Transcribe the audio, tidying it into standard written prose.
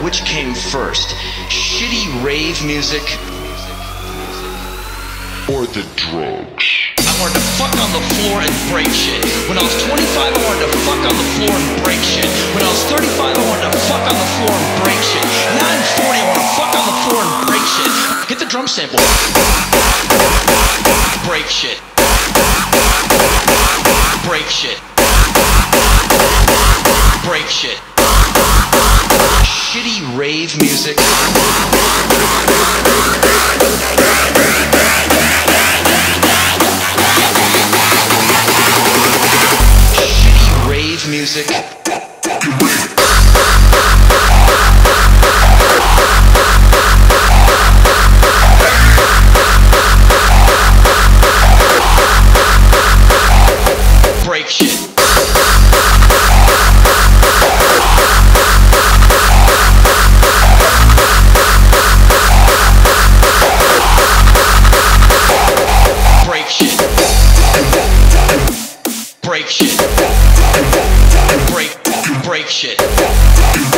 which came first, shitty rave music or the drugs? I wanted to fuck on the floor and break shit. When I was 25, I wanted to fuck on the floor and break shit. When I was 35, I wanted to fuck on the floor and break shit. Now I'm 40, I want to fuck on the floor and break shit. Hit the drum sample. Break shit. Break shit. Break shit. Shitty rave music. Shitty rave music. Break shit. Break shit. Break shit. Break shit.